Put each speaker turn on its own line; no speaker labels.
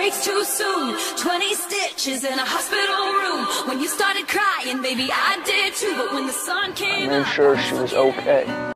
breaks too soon. 20 stitches in a hospital room. When you started crying, baby, I did too. But when the sun came
I made sure she was okay.